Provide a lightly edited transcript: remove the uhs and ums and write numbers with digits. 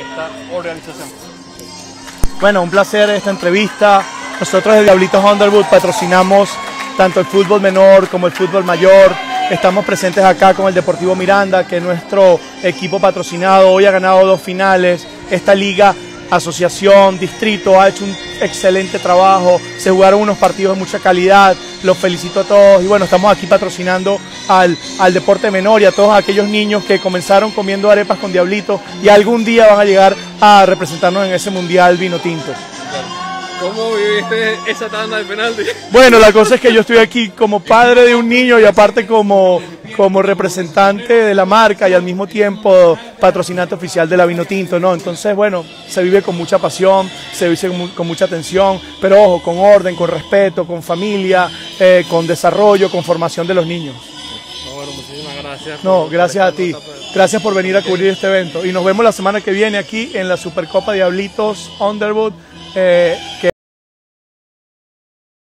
esta organización. Bueno, un placer esta entrevista. Nosotros de Diablitos Underwood patrocinamos tanto el fútbol menor como el fútbol mayor. Estamos presentes acá con el Deportivo Miranda, que es nuestro equipo patrocinado. Hoy ha ganado 2 finales. Esta liga, asociación, distrito, ha hecho un excelente trabajo. Se jugaron unos partidos de mucha calidad. Los felicito a todos. Y bueno, estamos aquí patrocinando al deporte menor y a todos aquellos niños que comenzaron comiendo arepas con Diablitos y algún día van a llegar a representarnos en ese mundial vino tinto. ¿Cómo viviste esa tanda de penalti? Bueno, la cosa es que yo estoy aquí como padre de un niño y aparte como representante de la marca y al mismo tiempo patrocinante oficial de la vino tinto, ¿no? Entonces, bueno, se vive con mucha pasión, se vive con mucha atención, pero ojo, con orden, con respeto, con familia, con desarrollo, con formación de los niños. Bueno, muchísimas gracias. No, gracias a ti. Gracias por venir a cubrir este evento. Y nos vemos la semana que viene aquí en la Supercopa Diablitos Underwood.